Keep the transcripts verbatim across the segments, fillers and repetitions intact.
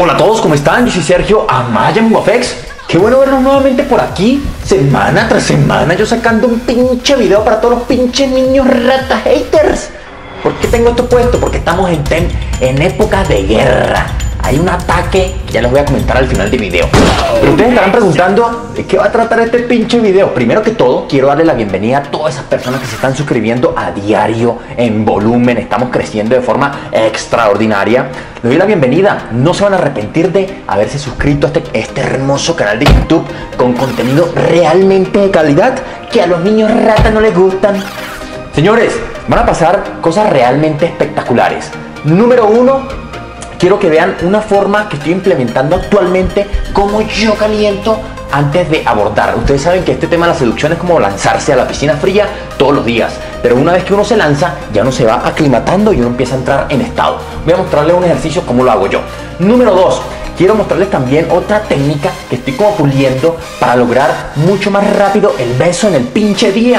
Hola a todos, ¿cómo están? Yo soy Sergio Amaya Mugafex. Qué bueno vernos nuevamente por aquí, semana tras semana, yo sacando un pinche video para todos los pinches niños rata haters. ¿Por qué tengo esto puesto? Porque estamos en, en, en época de guerra. Hay un ataque que ya les voy a comentar al final del video. Pero ustedes estarán preguntando de qué va a tratar este pinche video. Primero que todo, quiero darle la bienvenida a todas esas personas que se están suscribiendo a diario en volumen. Estamos creciendo de forma extraordinaria. Les doy la bienvenida. No se van a arrepentir de haberse suscrito a este, este hermoso canal de YouTube con contenido realmente de calidad que a los niños ratas no les gustan. Señores, van a pasar cosas realmente espectaculares. Número uno, quiero que vean una forma que estoy implementando actualmente, como yo caliento antes de abordar. Ustedes saben que este tema de la seducción es como lanzarse a la piscina fría todos los días, pero una vez que uno se lanza, ya uno se va aclimatando y uno empieza a entrar en estado. Voy a mostrarles un ejercicio como lo hago yo. Número dos, quiero mostrarles también otra técnica que estoy como puliendo para lograr mucho más rápido el beso en el pinche día.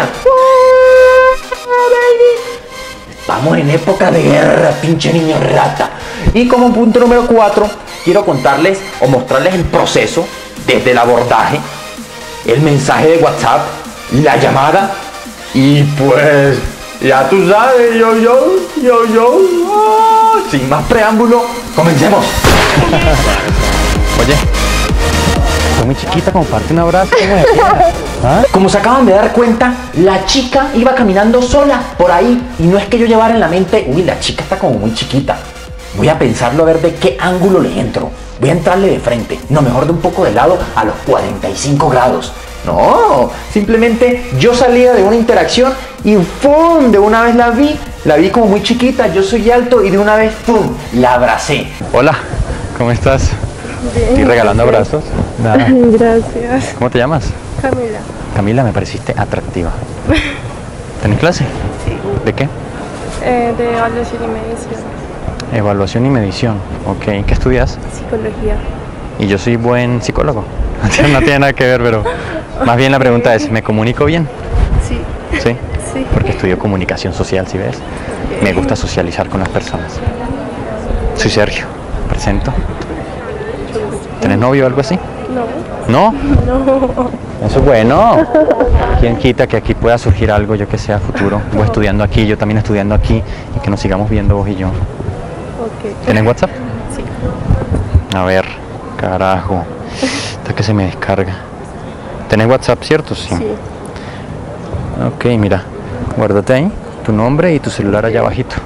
Estamos en época de guerra, pinche niño rata. Y como punto número cuatro, quiero contarles o mostrarles el proceso desde el abordaje, el mensaje de WhatsApp, la llamada y pues ya tú sabes, yo, yo, yo, yo. Oh, sin más preámbulo, comencemos. Oye, soy muy chiquita como parte un abrazo. ¿Ah? Como se acaban de dar cuenta, la chica iba caminando sola por ahí y no es que yo llevara en la mente, uy, la chica está como muy chiquita. Voy a pensarlo a ver de qué ángulo le entro. Voy a entrarle de frente. No, mejor de un poco de lado a los cuarenta y cinco grados. No, simplemente yo salía de una interacción y ¡pum! De una vez la vi. La vi como muy chiquita, yo soy alto y de una vez ¡pum! La abracé. Hola, ¿cómo estás? Bien. Estoy regalando abrazos. Nada. Gracias. ¿Cómo te llamas? Camila. Camila, me pareciste atractiva. ¿Tenés clase? Sí. ¿De qué? Eh, de evaluación y medición. Evaluación y medición. Ok, ¿qué estudias? Psicología. Y yo soy buen psicólogo. No tiene nada que ver, pero más bien la pregunta es, ¿me comunico bien? Sí. ¿Sí? Sí. Porque estudio comunicación social, ¿sí ves? Me gusta socializar con las personas. Soy Sergio, presento. ¿Tenés novio o algo así? No. ¿No? No. Eso es bueno. ¿Quién quita que aquí pueda surgir algo, yo que sea futuro? Vos estudiando aquí, yo también estudiando aquí, y que nos sigamos viendo vos y yo. Ok. ¿Tenés WhatsApp? Sí. A ver, carajo. Hasta que se me descarga. ¿Tenés WhatsApp, cierto? Sí. Sí. Ok, mira. Guárdate ahí tu nombre y tu celular allá abajito.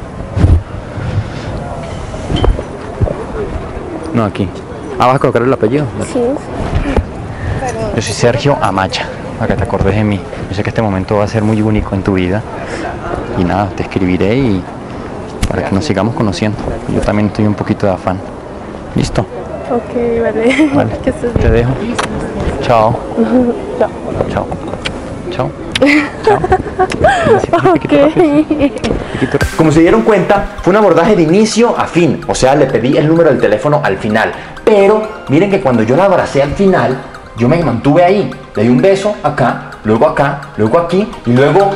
No, aquí. Ah, ¿vas a colocar el apellido? Sí. Yo soy Sergio Amaya, para que te acordes de mí. Yo sé que este momento va a ser muy único en tu vida. Y nada, te escribiré y para que nos sigamos conociendo. Yo también estoy un poquito de afán. ¿Listo? Ok, vale. Vale. Que estés Te bien. dejo. Chao. Chao. Chao. Chao. Chao. Ok. Como se dieron cuenta, fue un abordaje de inicio a fin. O sea, le pedí el número del teléfono al final. Pero miren que cuando yo la abracé al final, yo me mantuve ahí. Le di un beso acá, luego acá, luego aquí y luego...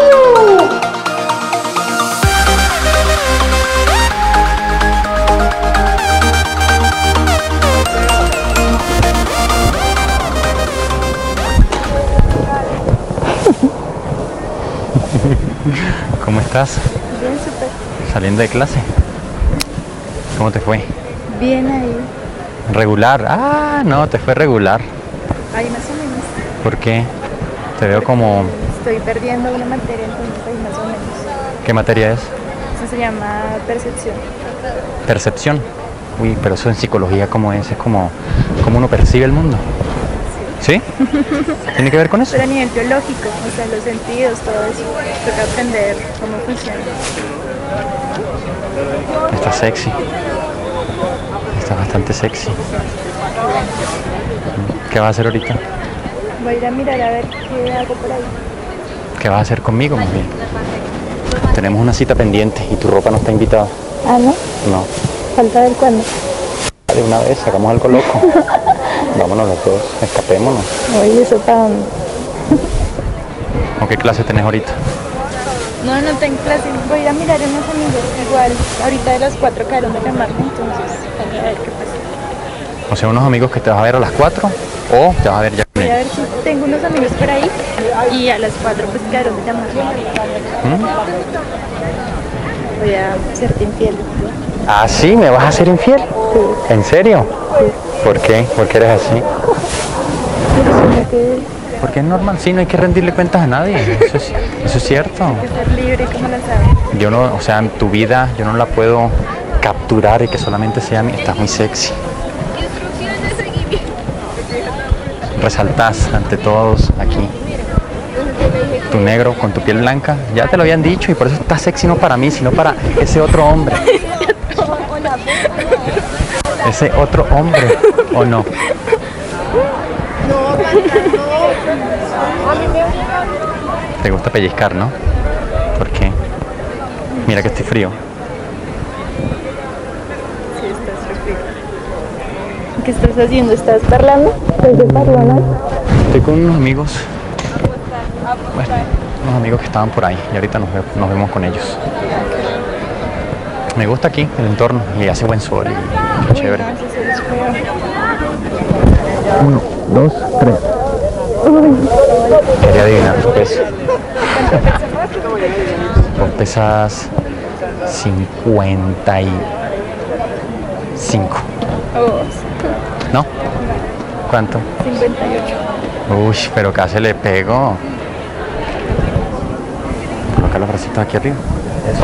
¿Cómo estás? Bien, súper. Saliendo de clase. ¿Cómo te fue? Bien ahí. Regular. Ah, no, te fue regular. Ahí más o menos. ¿Por qué? Te veo como... Estoy perdiendo una materia, entonces ahí más o menos. ¿Qué materia es? Eso se llama percepción. Percepción. Uy, pero eso en psicología, ¿cómo es? Es como, como uno percibe el mundo. ¿Sí? ¿Tiene que ver con eso? Pero a nivel biológico, o sea, los sentidos, todo eso. Toca aprender cómo funciona. Está sexy. Está bastante sexy. ¿Qué vas a hacer ahorita? Voy a ir a mirar a ver qué hago por ahí. ¿Qué vas a hacer conmigo, más bien? Tenemos una cita pendiente y tu ropa no está invitada. Ah, ¿no? No. Falta ver cuándo. De una vez, sacamos algo loco. Vámonos los dos, escapémonos. Oye, ¿eso para dónde? ¿O qué clase tenés ahorita? No, no tengo clase. Voy a ir a mirar a unos amigos. Igual, ahorita de las cuatro quedaron de llamarme, entonces voy a ver qué pasa. O sea, unos amigos que te vas a ver a las cuatro o te vas a ver ya con Voy a ellos. ver si tengo unos amigos por ahí y a las cuatro pues quedaron de llamar. ¿Mm? Voy a serte infiel. ¿Ah, sí? ¿Me vas a hacer infiel? ¿En serio? ¿Por qué? ¿Por qué eres así? Resulta que Porque es normal, sí, no hay que rendirle cuentas a nadie. Eso es, eso es cierto. hay que ser libre, como la sabes. Yo no, o sea, en tu vida yo no la puedo capturar y que solamente sea mi. Estás muy sexy. Resaltás ante todos aquí. Tu negro con tu piel blanca, ya te lo habían dicho y por eso estás sexy no para mí, sino para ese otro hombre. Ese otro hombre, ¿o no? Te gusta pellizcar, ¿no? ¿Por qué? Mira que estoy frío. Sí, estás perfecto. ¿Qué estás haciendo? ¿Estás parlando? ¿Estás de parlando? Estoy con unos amigos. Bueno, unos amigos que estaban por ahí y ahorita nos, ve- nos vemos con ellos. Me gusta aquí el entorno y hace buen sol y qué chévere. No, ese sol es feo. Uno, dos, tres. Quería adivinar tu peso. Vos pesas cincuenta y cinco. Oh, ¿No? ¿Cuánto? cincuenta y ocho. Uy, pero casi le pego. Coloca los bracitos aquí arriba. Eso.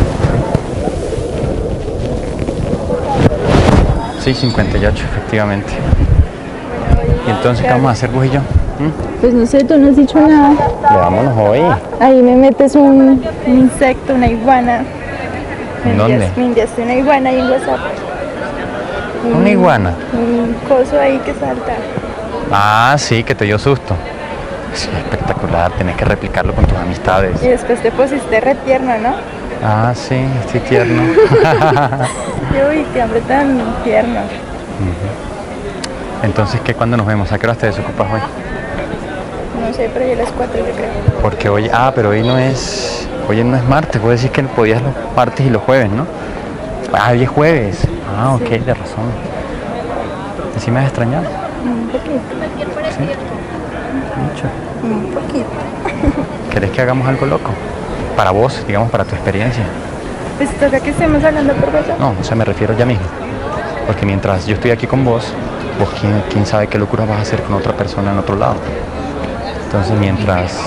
Sí, cincuenta y ocho, efectivamente. ¿Y entonces qué vamos a hacer vos y yo? ¿Mm? Pues no sé, tú no has dicho nada. Veámonos hoy. Ahí me metes un, un insecto, una iguana. Me ¿En dónde? envías- Me enviaste una iguana ahí en WhatsApp. Una iguana. Un coso ahí que salta. Ah, sí, que te dio susto. Sí, espectacular, tenés que replicarlo con tus amistades. Y después te pusiste re tierno, ¿no? Ah, sí, estoy tierno. Y uy, qué hombre tan tierno. Entonces, ¿qué? ¿Cuándo nos vemos? ¿A qué hora te desocupas hoy? No sé, pero ya a las cuatro yo creo. Porque hoy, ah, pero hoy no es, hoy no es martes, vos decís que podías los martes y los jueves, ¿no? Ah, hoy es jueves. Ah, ok, de razón. ¿Y si me has extrañado? Un poquito, Sí. Mucho. un poquito. ¿Querés que hagamos algo loco? Para vos, digamos, para tu experiencia. Pues toca que estemos hablando por WhatsApp. No, o sea, me refiero ya mismo. Porque mientras yo estoy aquí con vos, vos quién, quién sabe qué locura vas a hacer con otra persona en otro lado. Entonces, mientras...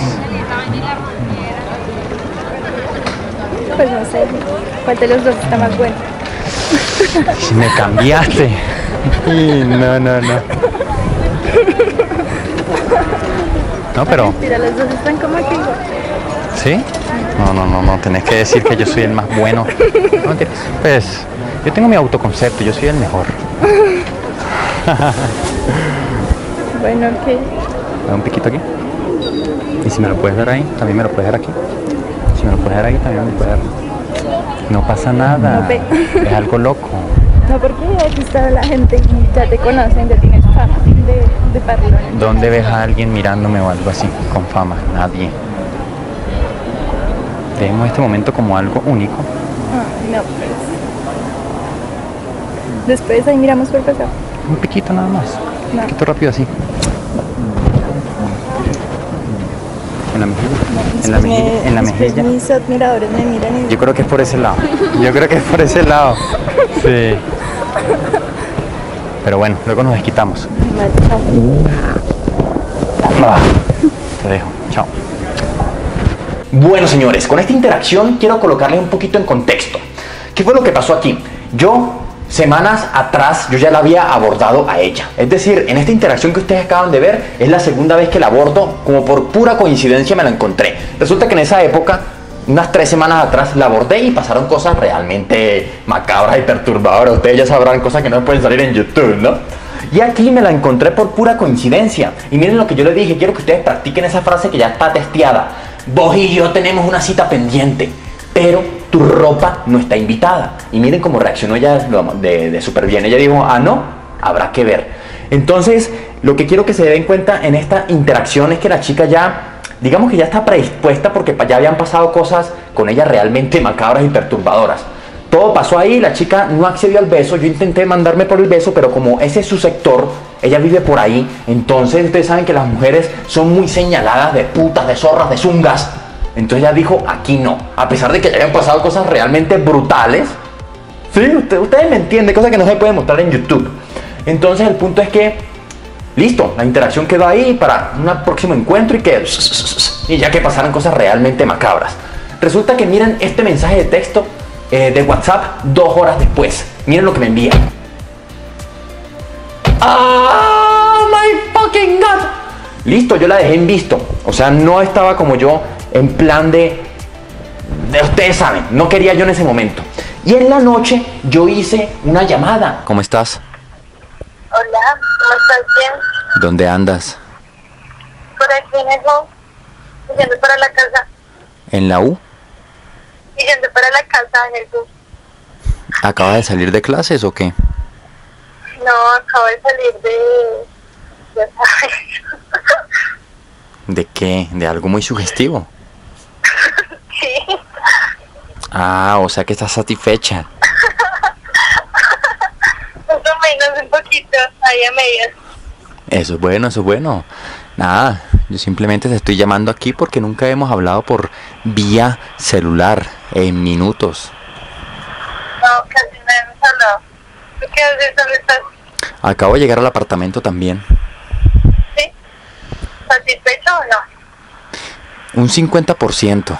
Pues no sé, ¿cuál de los dos está más bueno? Si me cambiaste. Y no, no, no. No, pero... Mira, los dos están como que igual. ¿Sí? No, no, no, no. Tenés que decir que yo soy el más bueno. No, mentiras. Pues, yo tengo mi autoconcepto. Yo soy el mejor. Bueno, ok. Dame un piquito aquí. Y si me lo puedes dar ahí, también me lo puedes dar aquí. Si me lo puedes dar ahí, también me lo puedes dar. No pasa nada. No ve. Es algo loco. No, porque aquí está la gente y ya te conocen, ya tienes fama de, de parlón. ¿Dónde ves a alguien mirándome o algo así con fama? Nadie. Vemos este momento como algo único. Ah, no, pues. Después ahí miramos por WhatsApp. Un piquito nada más. No. Un piquito rápido así. En la mejilla. En la Después mejilla. me- En la después mejilla. mis admiradores me miran y Yo creo que es por ese lado. Yo creo que es por ese lado. Sí. Pero bueno, luego nos desquitamos. Vale, chao. Ah, te dejo. Chao. Bueno, señores, con esta interacción quiero colocarles un poquito en contexto. ¿Qué fue lo que pasó aquí? Yo, semanas atrás, yo ya la había abordado a ella. Es decir, en esta interacción que ustedes acaban de ver, es la segunda vez que la abordo, como por pura coincidencia me la encontré. Resulta que en esa época, unas tres semanas atrás, la abordé y pasaron cosas realmente macabras y perturbadoras. Ustedes ya sabrán cosas que no pueden salir en YouTube, ¿no? Y aquí me la encontré por pura coincidencia. Y miren lo que yo le dije, quiero que ustedes practiquen esa frase que ya está testeada. Vos y yo tenemos una cita pendiente, pero tu ropa no está invitada. Y miren cómo reaccionó ella de, de súper bien. Ella dijo, ah, no, habrá que ver. Entonces, lo que quiero que se den cuenta en esta interacción es que la chica ya, digamos que ya está predispuesta porque ya habían pasado cosas con ella realmente macabras y perturbadoras. Todo pasó ahí, la chica no accedió al beso, yo intenté mandarme por el beso, pero como ese es su sector, ella vive por ahí, entonces ustedes saben que las mujeres son muy señaladas de putas, de zorras, de zungas. Entonces ella dijo, aquí no, a pesar de que ya habían pasado cosas realmente brutales. Sí, usted, ustedes me entienden, cosas que no se pueden mostrar en YouTube. Entonces el punto es que, listo, la interacción quedó ahí para un próximo encuentro y que, y ya que pasaron cosas realmente macabras. Resulta que miren este mensaje de texto eh, de WhatsApp dos horas después. Miren lo que me envía. ¡Oh my fucking god! Listo, yo la dejé en visto. O sea, no estaba como yo en plan de, de ustedes saben, no quería yo en ese momento. Y en la noche yo hice una llamada. ¿Cómo estás? Hola, ¿cómo estás? Bien. ¿Dónde andas? Por aquí en el bus, yendo para la casa. ¿En la U? Y yendo para la casa en el bus. ¿Acabas de salir de clases o qué? No, acabo de salir de... ya sabes. ¿De qué? ¿De algo muy sugestivo? Sí. Ah, o sea que estás satisfecha. Más o menos, un poquito, ahí a medias. Eso es bueno, eso es bueno. Nada, yo simplemente te estoy llamando aquí porque nunca hemos hablado por vía celular en minutos. No, casi no hemos hablado. ¿Tú qué haces? ¿Dónde estás? Acabo de llegar al apartamento también. ¿Sí? ¿Satisfecho o no? Un cincuenta por ciento.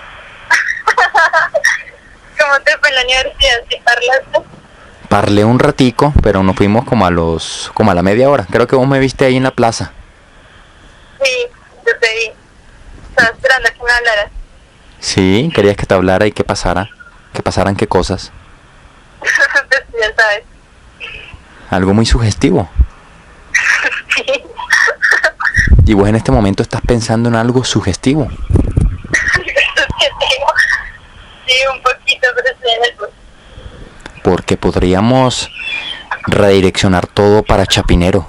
¿Cómo te fue en la universidad? ¿Sí parlaste? Parlé un ratico, pero nos fuimos como a los, como a la media hora. Creo que vos me viste ahí en la plaza. Sí, yo te vi. Estaba esperando a que me hablaras. Sí, querías que te hablara y que pasara. Que pasaran qué cosas. Pues ya sabes. Algo muy sugestivo. Sí. Y vos en este momento estás pensando en algo sugestivo. Sí, un poquito, pero estoy en el bus. Porque podríamos redireccionar todo para Chapinero.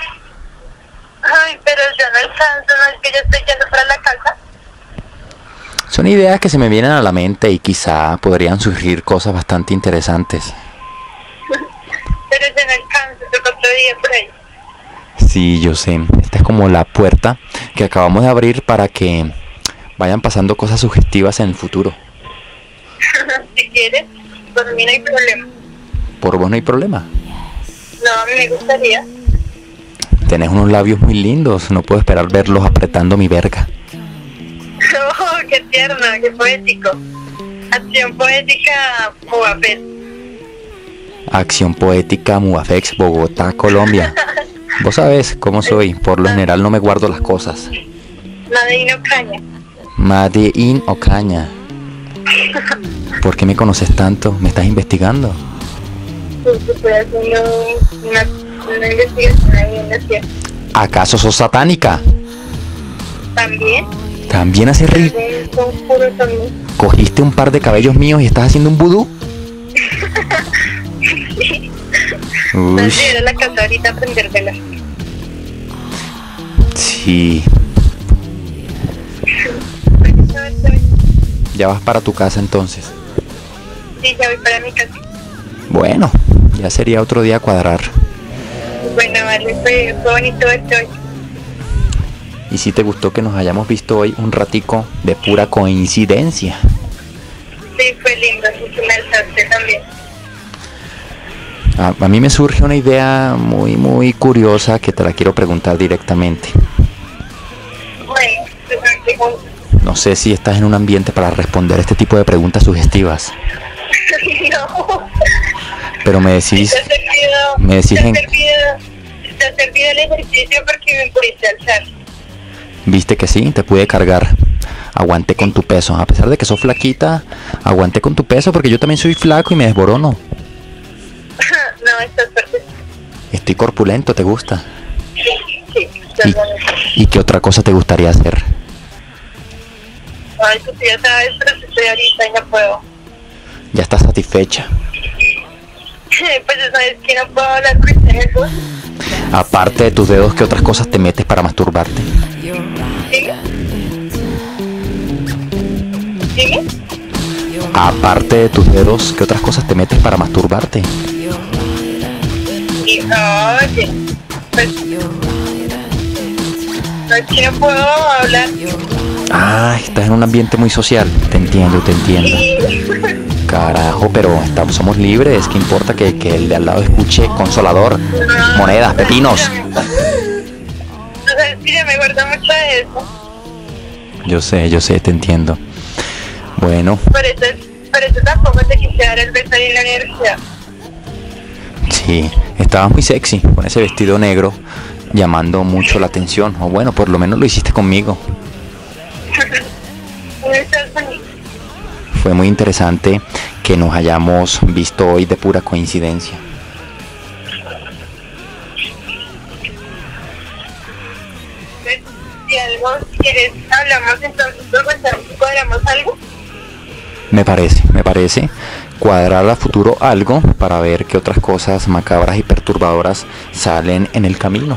Ay, pero yo no alcanzo, no es que yo estoy yendo para la casa. Son ideas que se me vienen a la mente y quizá podrían surgir cosas bastante interesantes. Pero yo no alcanzo, yo otro día por ahí. Sí, yo sé. Esta es como la puerta que acabamos de abrir para que vayan pasando cosas sugestivas en el futuro. Si quieres, por mí no hay problema. Por vos no hay problema. No, a mí me gustaría. Tenés unos labios muy lindos. No puedo esperar verlos apretando mi verga. Oh, qué tierno, qué poético. Acción poética, Muafet. Acción poética, Muafex, Bogotá, Colombia. Vos sabés cómo soy. Por lo general no me guardo las cosas. Nadie no caña. Made in Ocaña. ¿Por qué me conoces tanto? ¿Me estás investigando? Porque estoy haciendo una, una investigación ahí en la ciudad. ¿Acaso sos satánica? También. ¿También haces ri... Un conjuro también. ¿Cogiste un par de cabellos míos y estás haciendo un vudú? Sí. Uy, Vas a ir a la casa ahorita a prendértela. sí. Ya vas para tu casa entonces. Sí, ya voy para mi casa. Bueno, ya sería otro día cuadrar. Bueno, vale, fue, fue bonito verte hoy. Y si te gustó que nos hayamos visto hoy un ratico de pura coincidencia. Sí, fue lindo, mucho me alzaste también. A, a mí me surge una idea muy, muy curiosa que te la quiero preguntar directamente. Bueno, pues me pregunto. No sé si estás en un ambiente para responder este tipo de preguntas sugestivas. No. Pero me decís... ¿Te ha servido, me decís te ha en- servido, te ha servido el ejercicio porque me pudiste alzar? Viste que sí, te pude cargar. Aguanté con tu peso. A pesar de que sos flaquita, aguanté con tu peso porque yo también soy flaco y me desborono. No, estás perfecto. Estoy corpulento, ¿te gusta? Sí, estás ¿Y, bonito. ¿Y qué otra cosa te gustaría hacer? Ay, tú ya sabes, pero estoy ahorita y no puedo. Ya estás satisfecha. Pues ya sabes que no puedo hablar con ustedes dos. Aparte de tus dedos, ¿qué otras cosas te metes para masturbarte? Dime. Dime. Aparte de tus dedos, ¿qué otras cosas te metes para masturbarte? Y oye, pues, no es que no puedo hablar. Ah, estás en un ambiente muy social. Te entiendo, te entiendo. Y Carajo, pero estamos, somos libres. ¿Qué importa que, que el de al lado escuche consolador? Monedas, pepinos. o sea, es que ya me guardo mucho de eso. Yo sé, yo sé, te entiendo. Bueno, Por eso, por eso tampoco te quise dar el beso ahí en la universidad. sí, estabas muy sexy con ese vestido negro, llamando mucho la atención. O bueno, por lo menos lo hiciste conmigo. No estás bonito. Fue muy interesante que nos hayamos visto hoy de pura coincidencia. Entonces, si algo quieres, hablamos entonces por WhatsApp y cuadramos algo. Me parece, me parece cuadrar a futuro algo para ver qué otras cosas macabras y perturbadoras salen en el camino.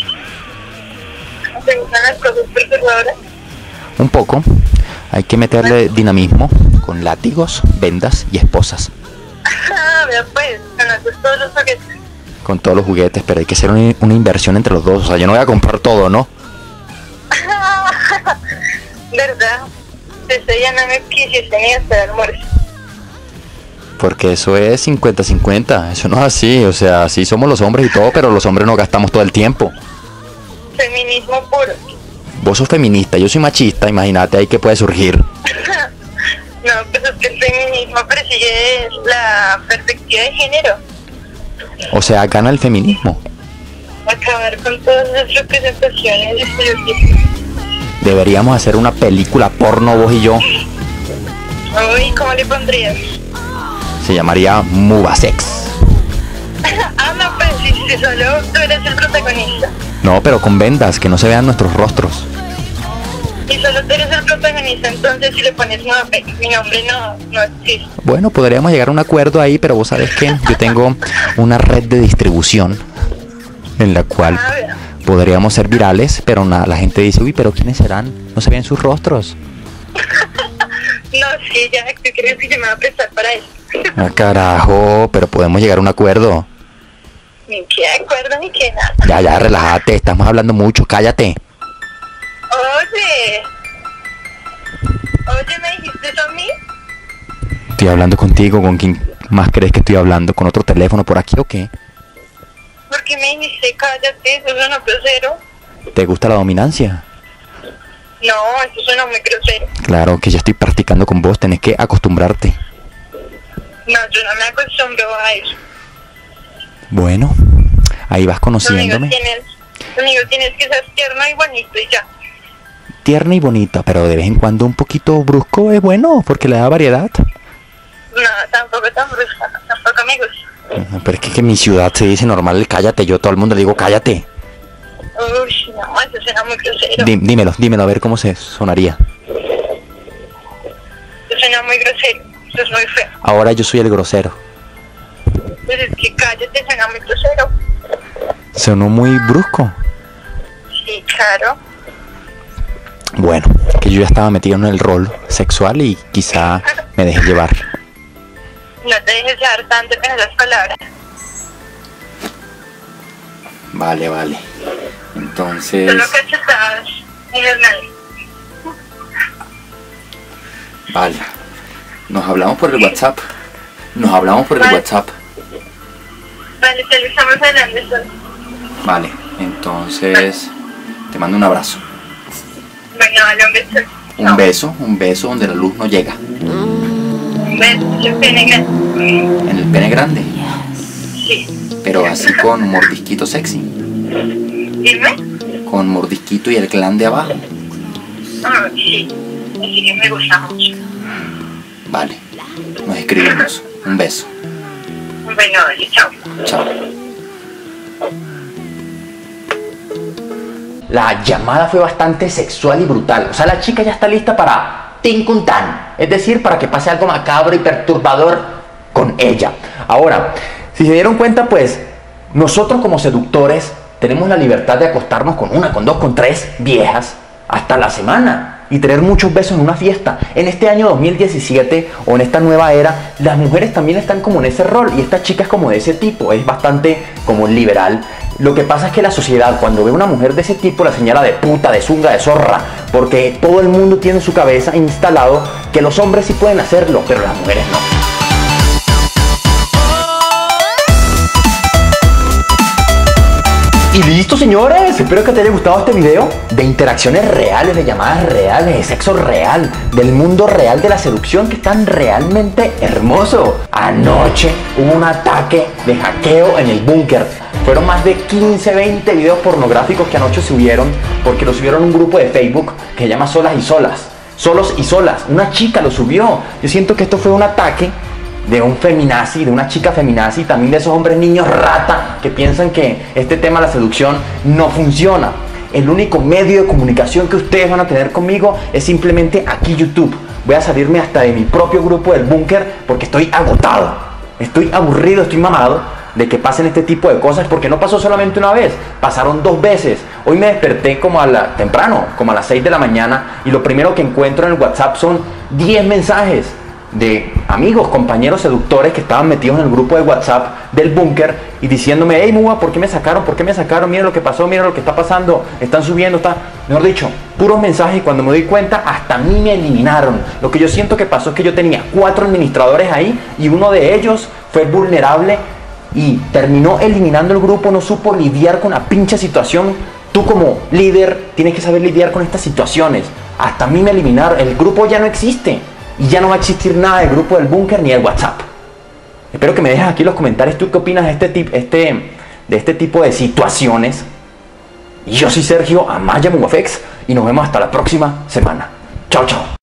¿Te gustan las cosas perturbadoras? Un poco, hay que meterle dinamismo con látigos, vendas y esposas. Ah, vea pues, conoces todos los juguetes. Con todos los juguetes, pero hay que hacer una, una inversión entre los dos. O sea, yo no voy a comprar todo, ¿no? ¿Verdad? Ese día no me quisiste ni hacer almuerzo. Porque eso es cincuenta cincuenta, eso no es así. O sea, sí somos los hombres y todo, pero los hombres no gastamos todo el tiempo. Feminismo puro. Vos sos feminista, yo soy machista, imagínate ahí que puede surgir. No, pues es que el feminismo persigue la perspectiva de género. O sea, gana el feminismo. Acabar con todas las representaciones y estereotipos. Deberíamos hacer una película porno vos y yo. Uy, ¿cómo le pondrías? Se llamaría Mubasex. Ah, no, pues si, si solo tú eres el protagonista. No, pero con vendas, que no se vean nuestros rostros. Y solo tú eres el protagonista, entonces si le pones no, mi nombre no, no existe. Bueno, podríamos llegar a un acuerdo ahí, pero vos sabés que yo tengo una red de distribución en la cual Ah, vea. podríamos ser virales, pero nada, la gente dice, uy, pero ¿quiénes serán? No se ven sus rostros. No, sí, ya, ¿tú crees que yo me voy a prestar para eso? Ah, carajo, pero podemos llegar a un acuerdo. Ni que acuerdo ni que nada. Ya, ya, relájate, estamos hablando mucho, cállate. Oye. Oye, ¿me dijiste eso a mí? Estoy hablando contigo, ¿con quién más crees que estoy hablando? ¿Con otro teléfono por aquí o qué? ¿Por qué me dijiste cállate? Eso suena grosero. ¿Te gusta la dominancia? No, eso suena muy grosero. Claro que ya estoy practicando con vos, tenés que acostumbrarte. No, yo no me acostumbro a eso. Bueno, ahí vas Conmigo conociéndome. tienes, conmigo tienes que ser tierno y bonito y ya. Tierna y bonita, pero de vez en cuando un poquito brusco es bueno, porque le da variedad. No, tampoco tan brusca, no, tampoco me gusta. Pero es que, que en mi ciudad se dice normal el cállate, yo a todo el mundo le digo cállate. Uy, no, eso suena muy grosero. Dí- dímelo, dímelo, a ver cómo se sonaría. Eso suena muy grosero, eso es muy feo. Ahora yo soy el grosero. Pues es que cállate, suena muy grosero. Sonó muy brusco. Sí, claro. Bueno, que yo ya estaba metido en el rol sexual y quizá me dejé llevar. No te dejes dar tanto con esas palabras. Vale, vale. Entonces... Solo cachetadas en el nalga. Vale. Nos hablamos por el WhatsApp. Nos hablamos por el Vale. WhatsApp. Vale, te lo estamos hablando eso. Vale, entonces te mando un abrazo. Bueno, vale, un beso. Un Chao. beso, un beso donde la luz no llega. Un beso, yo pene grande. En el pene grande, Sí. pero así con mordisquito sexy. Dime. Con mordisquito y el glande abajo. Ah, sí. Así que me gusta mucho. Vale, nos escribimos. Un beso. Bueno, vale, chao. Chao. La llamada fue bastante sexual y brutal. O sea, la chica ya está lista para Tinkuntán. Es decir, para que pase algo macabro y perturbador con ella. Ahora, si se dieron cuenta, pues, nosotros como seductores tenemos la libertad de acostarnos con una, con dos, con tres viejas hasta la semana. y tener muchos besos en una fiesta. En este año dos mil diecisiete o en esta nueva era, las mujeres también están como en ese rol y esta chica es como de ese tipo, es bastante como liberal. Lo que pasa es que la sociedad cuando ve a una mujer de ese tipo la señala de puta, de zunga, de zorra, porque todo el mundo tiene en su cabeza instalado que los hombres sí pueden hacerlo, pero las mujeres no. Y listo, señores, espero que te haya gustado este video de interacciones reales, de llamadas reales, de sexo real, del mundo real de la seducción, que es tan realmente hermoso. Anoche hubo un ataque de hackeo en el búnker. Fueron más de quince, veinte videos pornográficos que anoche subieron, porque lo subieron a un grupo de Facebook que se llama Solas y Solas. Solos y Solas. Una chica lo subió. Yo siento que esto fue un ataque de un feminazi, de una chica feminazi, también de esos hombres niños rata que piensan que este tema de la seducción no funciona. El único medio de comunicación que ustedes van a tener conmigo es simplemente aquí YouTube. Voy a salirme hasta de mi propio grupo del búnker porque estoy agotado, estoy aburrido, estoy mamado de que pasen este tipo de cosas, porque no pasó solamente una vez, pasaron dos veces. Hoy me desperté como a la, temprano, como a las seis de la mañana, y lo primero que encuentro en el WhatsApp son diez mensajes de amigos, compañeros seductores que estaban metidos en el grupo de WhatsApp del búnker y diciéndome: hey Muga, ¿por qué me sacaron? ¿Por qué me sacaron? Mira lo que pasó, mira lo que está pasando, están subiendo, está... Mejor dicho, puros mensajes, y cuando me doy cuenta hasta a mí me eliminaron. Lo que yo siento que pasó es que yo tenía cuatro administradores ahí y uno de ellos fue vulnerable y terminó eliminando el grupo, no supo lidiar con la pinche situación. Tú como líder tienes que saber lidiar con estas situaciones. Hasta a mí me eliminaron, el grupo ya no existe. Y ya no va a existir nada del grupo del búnker ni del WhatsApp. Espero que me dejes aquí en los comentarios tú qué opinas de este, tip, este, de este tipo de situaciones. Y yo soy Sergio Amaya Mugafex y nos vemos hasta la próxima semana. Chao, chao.